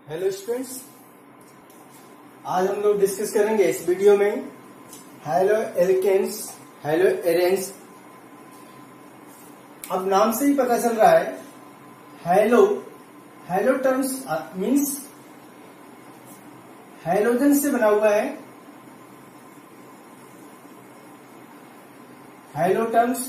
Hello students, आज हम लोग डिस्कस करेंगे इस वीडियो में हेलो एल्केन्स, हेलो एरेन्स। अब नाम से ही पता चल रहा है halo halo terms means halogen से बना हुआ है। हेलो टर्म्स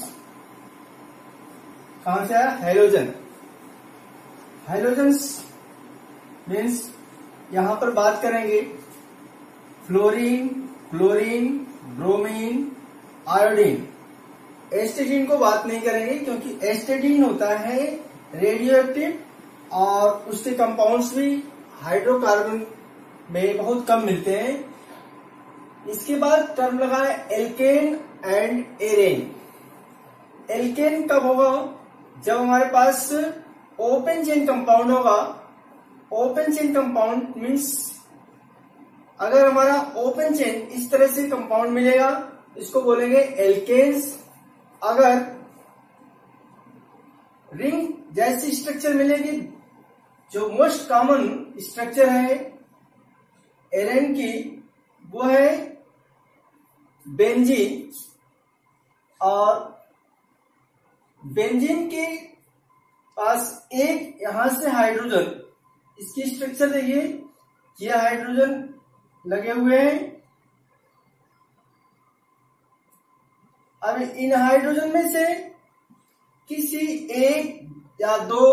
कहां से आया? हैलोजन। हैलोजन्स मीन्स यहां पर बात करेंगे fluorine, chlorine, bromine, iodine. Astatine को बात नहीं करेंगे क्योंकि एस्टेडीन होता है रेडियो एक्टिव और उसके कंपाउंड्स भी हाइड्रोकार्बन में बहुत कम मिलते हैं। इसके बाद टर्म लगा है एल्केन एंड एरेन। एल्केन कब होगा? जब हमारे पास ओपन चेन कंपाउंड होगा। ओपन चेन कंपाउंड मीन्स अगर हमारा ओपन चेन इस तरह से कंपाउंड मिलेगा इसको बोलेंगे एल्केन्स। अगर रिंग जैसी स्ट्रक्चर मिलेगी, जो मोस्ट कॉमन स्ट्रक्चर है एरेन की, वो है बेंजीन। और बेंजीन के पास एक यहां से हाइड्रोजन, इसकी स्ट्रक्चर देखिए, ये हाइड्रोजन लगे हुए हैं। अब इन हाइड्रोजन में से किसी एक या दो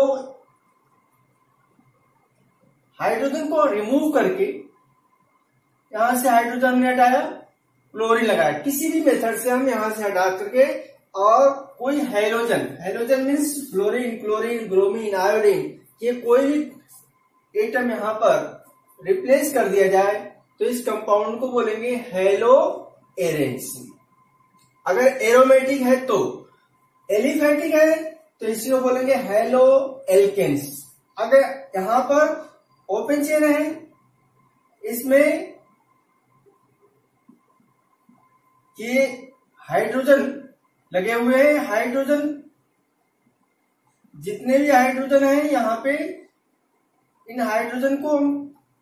हाइड्रोजन को रिमूव करके यहां से हाइड्रोजन हमने हटाया, क्लोरीन लगाया। किसी भी मेथड से हम यहां से हटा करके और कोई halogen, halogen means fluorine, chlorine, bromine, iodine, ये कोई एटम यहां पर रिप्लेस कर दिया जाए तो इस कंपाउंड को बोलेंगे हेलो एरेन्स। अगर एरोमेटिक है तो, एलिफेटिक है तो इसी को बोलेंगे हेलो एल्केन्स। अगर यहां पर ओपन चेन है, इसमें ये हाइड्रोजन लगे हुए हैं। हाइड्रोजन, जितने भी हाइड्रोजन हैं यहां पे, इन हाइड्रोजन को हम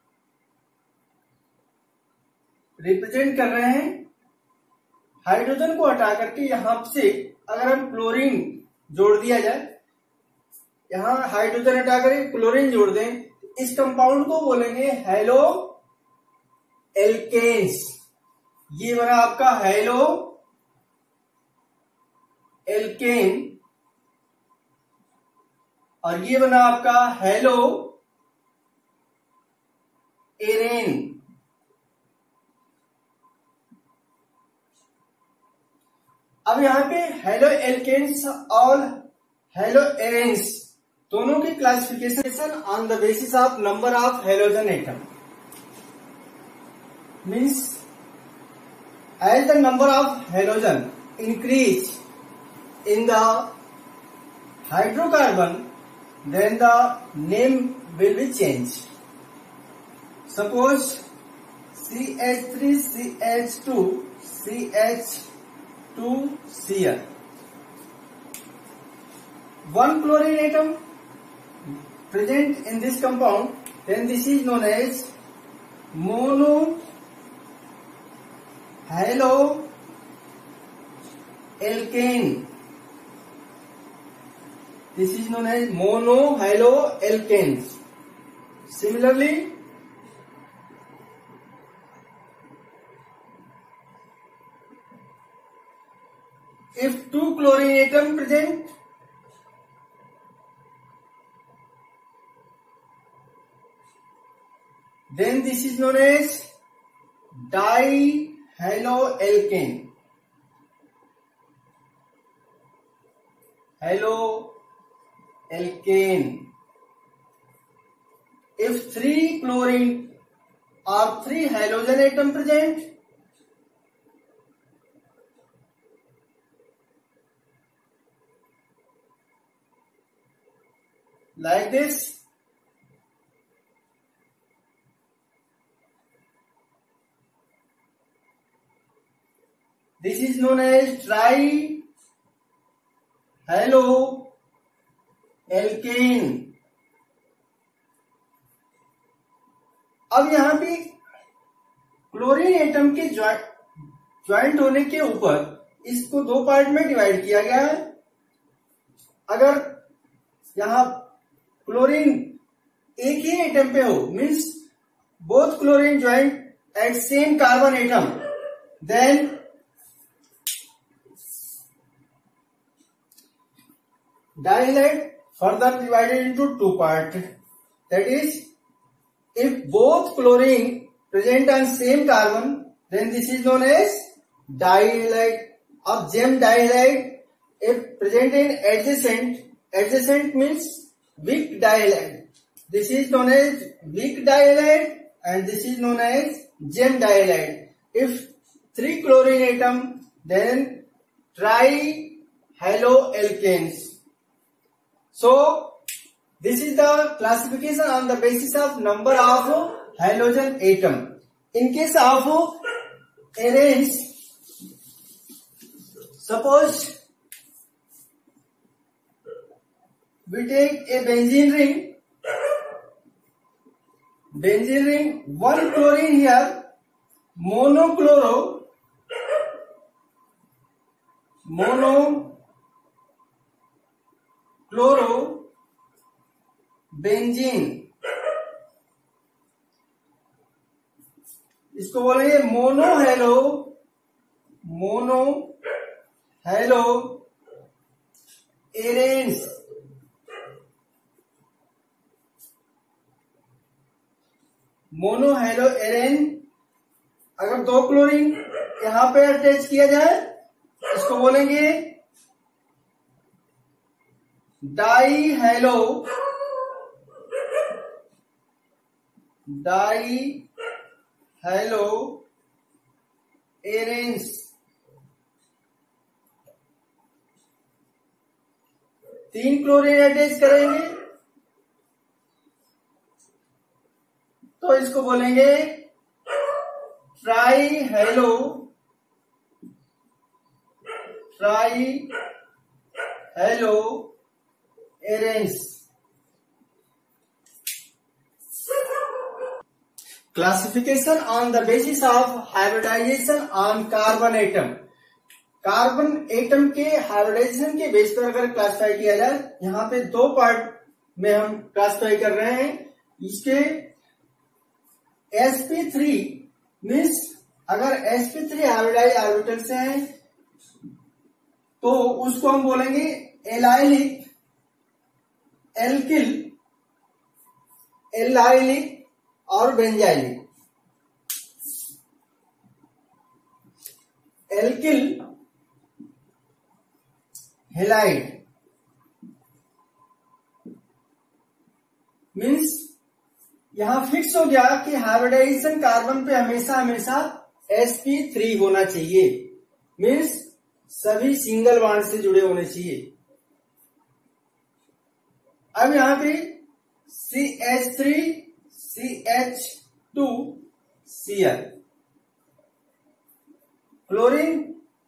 रिप्रेजेंट कर रहे हैं। हाइड्रोजन को हटा करके यहां से अगर हम क्लोरीन जोड़ दिया जाए, यहां हाइड्रोजन हटा करके क्लोरीन जोड़ दें, इस कंपाउंड को बोलेंगे हेलो एल्केन्स। ये बना आपका हेलो एल्केन और ये बना आपका हेलो एरेन। अब यहां पे हेलो एल्केन्स और हेलो एरेन्स दोनों की classification on the basis of number of halogen atom. Means as the number of halogen increase in the hydrocarbon, then the name will be changed. Suppose CH3, CH2, CH2Cl. One chlorine atom present in this compound, then this is known as mono halo alkane. This is known as mono halo alkanes. Similarly, if two chlorine atom present, then this is known as dihaloalkane. Haloalkane. If three chlorine or three halogen atom present, like this, this is known as trihaloalkane. अब यहाँ पे chlorine atom के joint होने के ऊपर इसको दो part में डिवाइड किया गया है। अगर यहाँ क्लोरीन एक ही एटम पे हो, means both chlorine joint at same carbon atom, then dihalide further divided into two parts. That is, if both chlorine present on same carbon, then this is known as dihalide. Of gem dihalide, if present in adjacent means weak dihalide. This is known as weak dihalide and this is known as gem dihalide. If three chlorine atom, then trihaloalkanes. So, this is the classification on the basis of number of halogen atom. In case of arenes, suppose we take a benzene ring, one chlorine here, monochloro benzene, इसको बोलेंगे mono halo arenes. Mono halo arene, अगर दो chlorine यहां पे attach किया जाए इसको बोलेंगे डाई हेलो एरेन्स। तीन क्लोरीन अटैच करेंगे तो इसको बोलेंगे tri halo arenes. Classification on the basis of hybridization on carbon atom. Carbon atom के हाइब्रिडाइजेशन के बेस पर अगर क्लासिफाई किया जाए, यहाँ पे दो पार्ट में हम क्लासिफाई कर रहे हैं। इसके sp3 मीन्स अगर sp3 हाइब्रिडाइज ऑर्बिटल से है तो उसको हम बोलेंगे एलाइलिक, एल्किल, एलाइलिक और बेंजाइलिक। एल्किल हेलाइड मीन्स यहां फिक्स हो गया कि हाइब्रिडाइजेशन कार्बन पे हमेशा sp3 होना चाहिए, मीन्स सभी सिंगल बॉन्ड से जुड़े होने चाहिए। अब यहां पे CH3 CH2Cl, क्लोरीन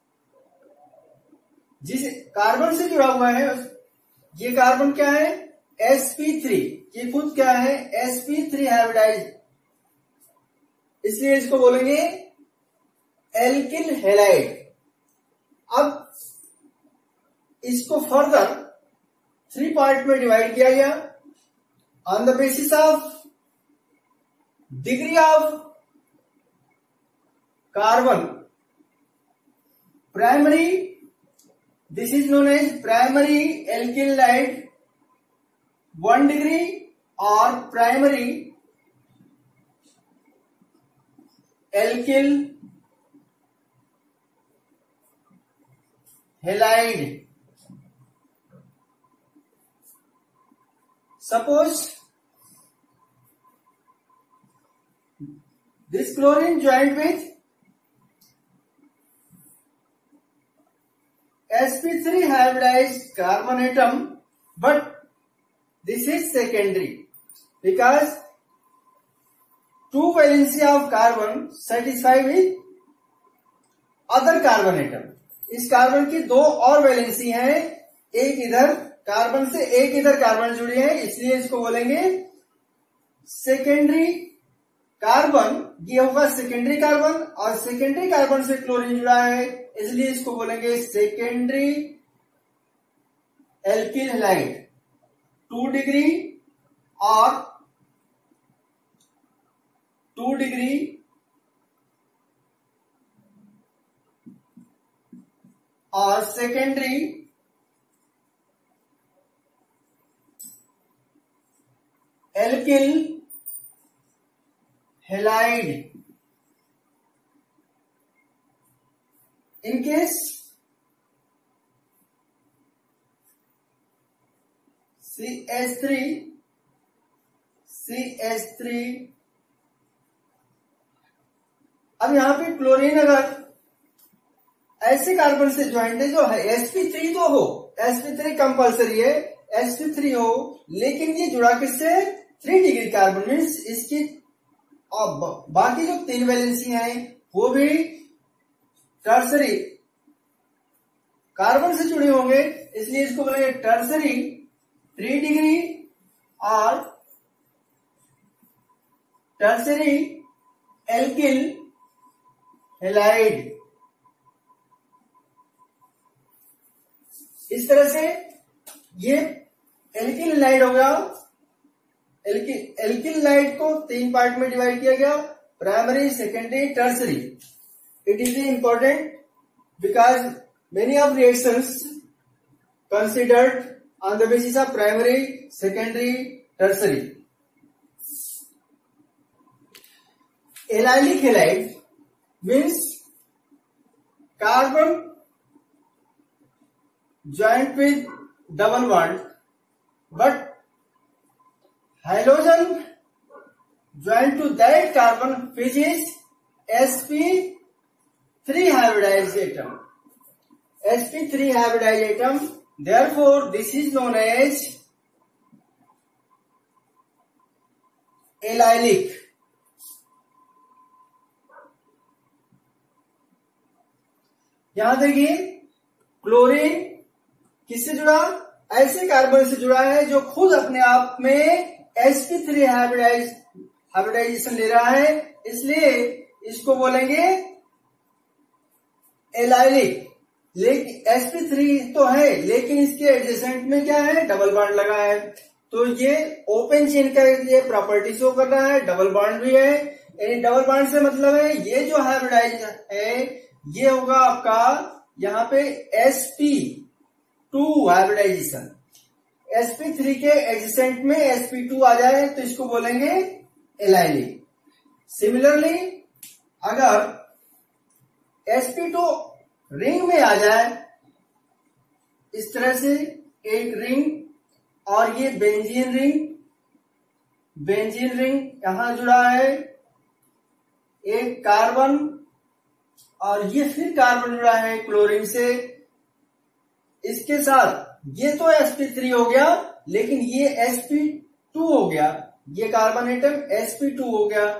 जिस कार्बन से जुड़ा हुआ है ये कार्बन क्या है sp3, ये खुद क्या है sp3 हाइब्रिडाइज, इसलिए इसको बोलेंगे एल्किल हेलाइड। अब इसको फर्दर 3 पार्ट में डिवाइड किया गया on the basis of degree of carbon primary, this is known as primary alkyl halide 1 degree और primary alkyl halide. Suppose this chlorine joined with sp3 hybridized carbon atom, but this is secondary because 2 valency of carbon satisfy with other carbon atom। इस carbon की 2 और valency हैं, एक इधर carbon से एक इधर कार्बन जुड़ी है, इसलिए इसको बोलेंगे सेकेंडरी कार्बन ये होगा सेकेंडरी कार्बन, और सेकेंडरी कार्बन से क्लोरीन जुड़ा है, इसलिए इसको बोलेंगे सेकेंडरी एल्किल हैलाइड। 2 डिग्री और 2 डिग्री और secondary alkyl halide. In case CH3 अब यहां पे क्लोरीन अगर ऐसे कार्बन से ज्वाइंट है जो है sp3 तो हो, sp3 कंपल्सरी है, sp3 हो, लेकिन ये जुड़ा किससे 3 डिग्री कार्बन मीन्स इसकी और बाकी जो 3 वैलेंसी हैं वो भी टर्सरी कार्बन से जुड़े होंगे, इसलिए इसको बोलेंगे टर्सरी 3 डिग्री और टर्सरी एल्किल हैलाइड। इस तरह से ये एल्किल हैलाइड हो गया। एल्किल हैलाइड को 3 पार्ट में डिवाइड किया गया, primary, secondary, tertiary. It is important because many of reactions considered on the basis of primary, secondary, tertiary. Allylic halide means carbon joined with double bond, but halogen joined to that carbon which is sp3 hybridized atom. sp3 hybridized atom. Therefore, this is known as allylic. यहां देखिए chlorine किससे जुड़ा, ऐसे carbon से जुड़ा है जो खुद अपने आप में sp3 हाइब्रिडाइजेशन ले रहा है, इसलिए इसको बोलेंगे एलाइलिक। लेकिन sp3 तो है, लेकिन इसके एडजेसेंट में क्या है, डबल बॉन्ड लगा है, तो ये ओपन चेन का ये प्रॉपर्टी शो कर रहा है, डबल बॉन्ड भी है। यानी डबल बॉन्ड से मतलब है ये जो हाइब्रिडाइज है ये होगा आपका यहाँ पे sp2 हाइब्रिडाइजेशन। sp3 के एडजेसेंट में sp2 आ जाए तो इसको बोलेंगे एलाइलिक। सिमिलरली अगर sp2 रिंग में आ जाए, इस तरह से एक रिंग, और ये बेंजीन रिंग यहां जुड़ा है, एक कार्बन, और ये फिर कार्बन जुड़ा है क्लोरीन से, इसके साथ ये तो sp3 हो गया, लेकिन ये sp2 हो गया, ये कार्बन एटम sp2 हो गया।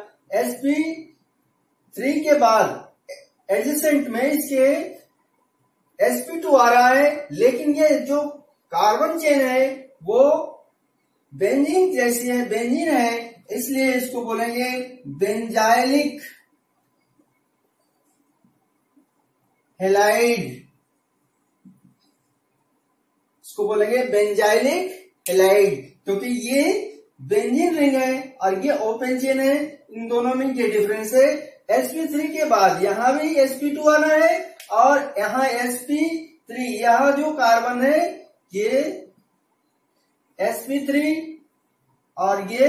sp3 के बाद एडजेसेंट में इसके sp2 आ रहा है, लेकिन ये जो कार्बन चेन है वो बेंजीन जैसी है, बेंजीन है, इसलिए इसको बोलेंगे बेंजाइलिक हैलाइड। इसको बोलेंगे बेंजाइलिक हैलाइड, क्योंकि ये बेंजीन रिंग है और ये ओपन चेन है, इन दोनों में ये डिफरेंस है। sp3 के बाद यहां भी sp2 आना है, और यहां sp3, यहां जो कार्बन है ये sp3 और ये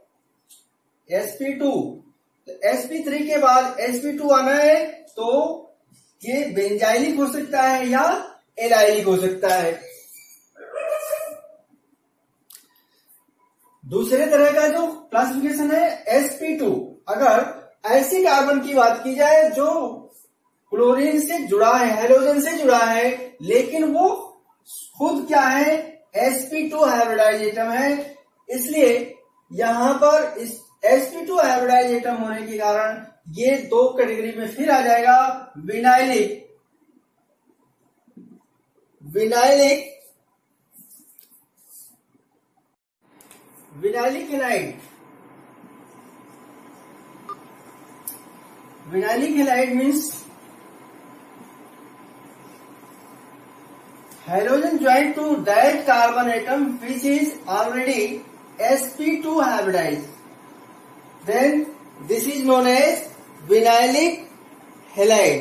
sp2, तो sp3 के बाद sp2 आना है, तो ये बेंजाइलिक हो सकता है या एलाइलिक हो सकता है। दूसरे तरह का जो क्लासिफिकेशन है sp2, अगर ऐसी कार्बन की बात की जाए जो क्लोरीन से जुड़ा है, हैलोजन से जुड़ा है, लेकिन वो खुद क्या है, sp2 हाइब्रिडाइज एटम है, इसलिए यहां पर इस sp2 हाइब्रिडाइज एटम होने के कारण ये 2 कैटेगरी में फिर आ जाएगा, vinylic halide. Vinylic halide means halogen joined to that carbon atom which is already sp2 hybridized. Then this is known as vinylic halide.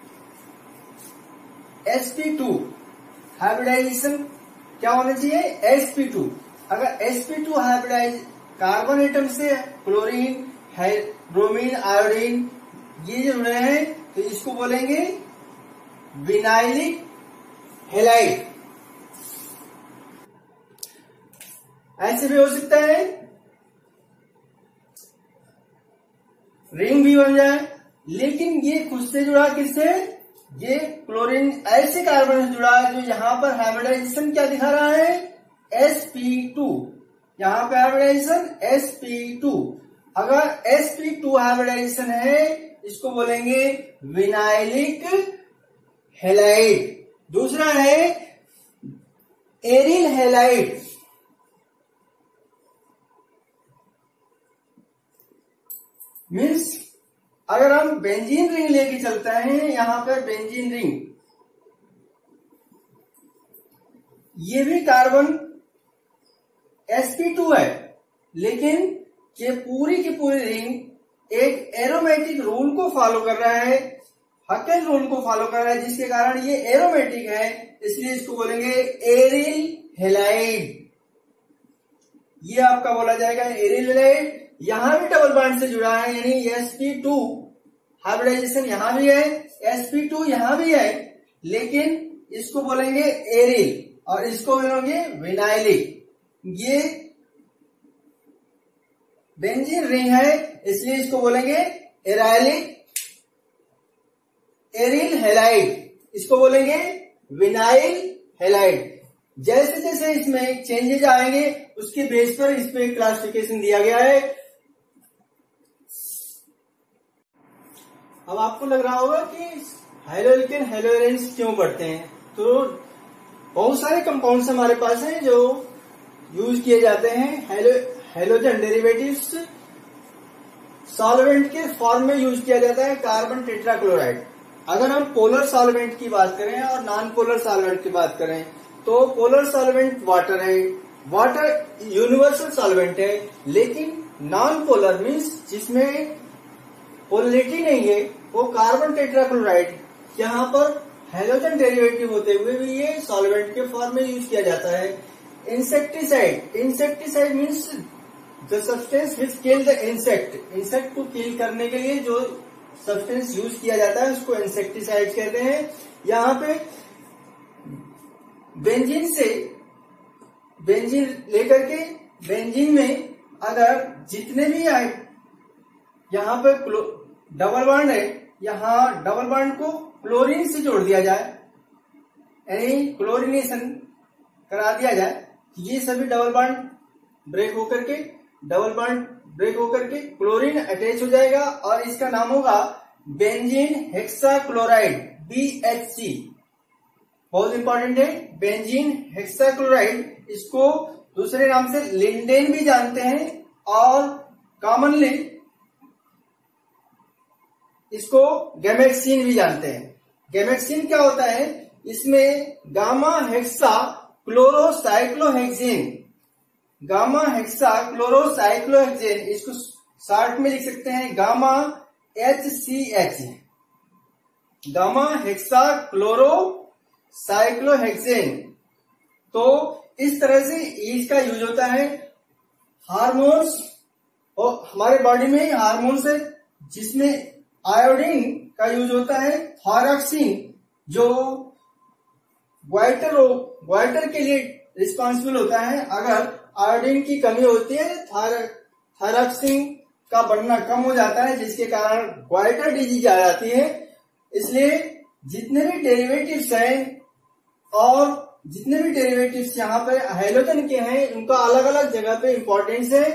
sp2 hybridization क्या होना चाहिए? sp2. अगर sp2 हाइब्रिडाइज कार्बन एटम से chlorine, bromine, iodine ये जुड़े हैं तो इसको बोलेंगे विनाइलिक हैलाइड. ऐसे भी हो सकता है रिंग भी बन जाए, लेकिन ये खुद से जुड़ा किससे? ये क्लोरीन ऐसे कार्बन से जुड़ा है जो यहां पर हाइब्रिडाइजेशन क्या दिखा रहा है? sp2. यहां पर हाइब्रिडाइजेशन sp2. अगर sp2 हाइब्रिडाइजेशन है इसको बोलेंगे विनाइलिक हैलाइड. दूसरा है एरिल हैलाइड. मीन्स अगर हम बेंजीन रिंग लेके चलते हैं, यहां पर बेंजीन रिंग, ये भी कार्बन sp2 है, लेकिन ये पूरी की पूरी रिंग एक एरोमेटिक रूल को फॉलो कर रहा है, हकेल रूल को फॉलो कर रहा है, जिसके कारण ये एरोमेटिक है, इसलिए इसको बोलेंगे एरिल हैलाइड. ये आपका बोला जाएगा एरिल हैलाइड. यहां भी डबल बॉन्ड से जुड़ा है, यानी sp2 हाइब्रिडाइजेशन यहां भी है, sp2 यहां भी है, लेकिन इसको बोलेंगे एरिल और इसको बोलेंगे विनाइलिक. ये बेंजीन रिंग है इसलिए इसको बोलेंगे एरिल हैलाइड. इसको बोलेंगे विनाइल हैलाइड. जैसे जैसे इसमें चेंजेज आएंगे उसके बेस पर इस पे क्लासिफिकेशन दिया गया है. अब आपको लग रहा होगा कि हैलोएल्केन हैलोएरेंस क्यों बढ़ते हैं, तो बहुत सारे कंपाउंड्स हमारे पास हैं जो यूज किए जाते हैं हैलोजन डेरिवेटिव्स सॉल्वेंट के फॉर्म में यूज किया जाता है. Carbon tetrachloride. अगर हम पोलर सॉल्वेंट की बात करें और नॉन पोलर सॉल्वेंट की बात करें तो पोलर सॉल्वेंट वाटर है, वाटर यूनिवर्सल सॉल्वेंट है, लेकिन नॉन पोलर मीन्स जिसमें पोलरिटी नहीं है वो कार्बन टेट्राक्लोराइड. यहाँ पर हैलोजन डेरिवेटिव होते हुए भी ये सॉल्वेंट के फॉर्म में यूज किया जाता है. Insecticide means the substance which kill the insect को किल करने के लिए जो सब्सटेंस यूज किया जाता है उसको इंसेक्टिसाइड कहते हैं. यहाँ पे बेंजीन लेकर के बेंजीन में अगर जितने भी आए यहाँ पे डबल बॉन्ड है, यहाँ डबल बॉन्ड को क्लोरीन से जोड़ दिया जाए, यानी क्लोरीनेशन करा दिया जाए, ये सभी डबल बॉन्ड ब्रेक होकर के क्लोरीन अटैच हो जाएगा और इसका नाम होगा बेंजीन हेक्साक्लोराइड BHC. बहुत इंपॉर्टेंट है बेंजीन हेक्साक्लोराइड. इसको दूसरे नाम से लिंडेन भी जानते हैं और कॉमनली इसको गैमेक्सिन भी जानते हैं. गैमेक्सिन क्या होता है? इसमें गामा हेक्सा क्लोरोसाइक्लोहेक्सेन, इसको शॉर्ट में लिख सकते हैं gamma HCH, gamma hexa chlorocyclohexane. तो इस तरह से इसका यूज होता है. हार्मोन्स, और हमारे बॉडी में हार्मोन्स है जिसमें आयोडीन का यूज होता है. थायरॉक्सिन जो ग्वाइटर के लिए रिस्पॉन्सिबल होता है. अगर आयोडीन की कमी होती है थायरॉक्सिन का बनना कम हो जाता है, जिसके कारण ग्वाइटर डिजीज आ जाती है. इसलिए जितने भी डेरिवेटिव्स हैं और जितने भी डेरिवेटिव्स यहाँ पे हैलोजन के हैं उनका अलग अलग जगह पे इंपॉर्टेंस है.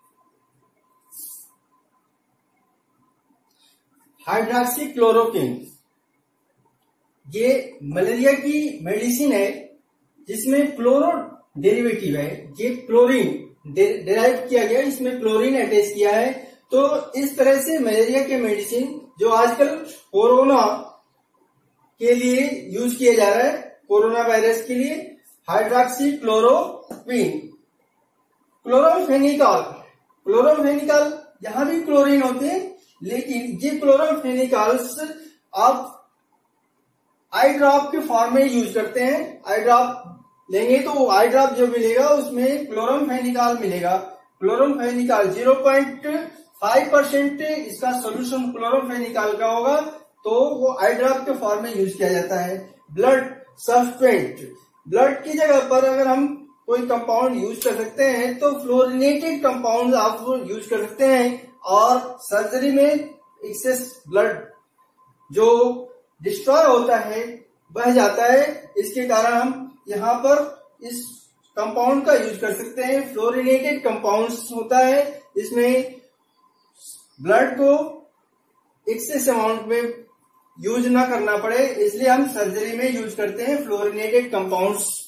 हाइड्रॉक्सी क्लोरोक्विन, ये मलेरिया की मेडिसिन है जिसमें क्लोरो डेरिवेटिव है. ये क्लोरीन डेराइव किया गया, इसमें क्लोरीन अटैच किया है. तो इस तरह से मलेरिया के मेडिसिन जो आजकल कोरोना के लिए यूज किया जा रहा है, कोरोना वायरस के लिए, हाइड्रॉक्सी क्लोरोक्विन, क्लोरोफेनिकल, यहाँ भी क्लोरीन होते हैं, लेकिन ये क्लोरोफेनिकल्स आप आई ड्रॉप के फॉर्म में यूज करते हैं। आई ड्रॉप लेंगे तो आई ड्रॉप जो मिलेगा उसमें क्लोरोफेनिकल मिलेगा। क्लोरोफेनिकल 0.5% इसका सोल्यूशन क्लोरोफेनिकल का होगा, तो वो आई ड्रॉप के फॉर्म में यूज किया जाता है। ब्लड सब्सटेंट, ब्लड की जगह पर अगर हम कोई कंपाउंड यूज कर सकते हैं तो फ्लोरिनेटेड कंपाउंड आप यूज कर सकते हैं। और सर्जरी में एक्सेस ब्लड जो डिस्ट्रॉय होता है, बह जाता है, इसके कारण हम यहाँ पर इस कंपाउंड का यूज कर सकते हैं। फ्लोरिनेटेड कंपाउंड्स होता है, इसमें ब्लड को एक्सेस अमाउंट में यूज ना करना पड़े, इसलिए हम सर्जरी में यूज करते हैं फ्लोरिनेटेड कंपाउंड्स।